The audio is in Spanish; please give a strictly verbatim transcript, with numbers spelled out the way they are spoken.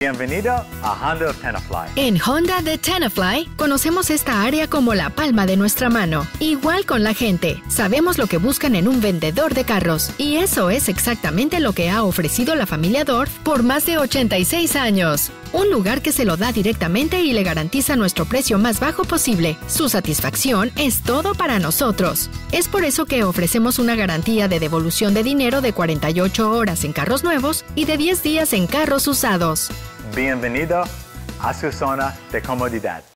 Bienvenido a Honda of Tenafly. En Honda de Tenafly conocemos esta área como la palma de nuestra mano. Igual con la gente, sabemos lo que buscan en un vendedor de carros. Y eso es exactamente lo que ha ofrecido la familia Dorf por más de ochenta y seis años. Un lugar que se lo da directamente y le garantiza nuestro precio más bajo posible. Su satisfacción es todo para nosotros. Es por eso que ofrecemos una garantía de devolución de dinero de cuarenta y ocho horas en carros nuevos y de diez días en carros usados. Bienvenido a su zona de comodidad.